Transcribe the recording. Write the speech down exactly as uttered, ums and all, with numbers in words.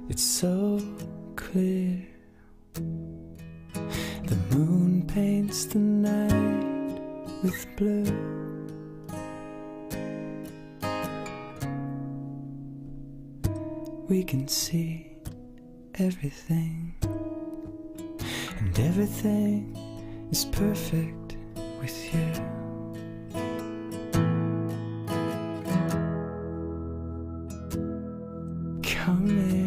It's so clear. The moon paints the night with blue. We can see everything, and everything is perfect with you. Come in.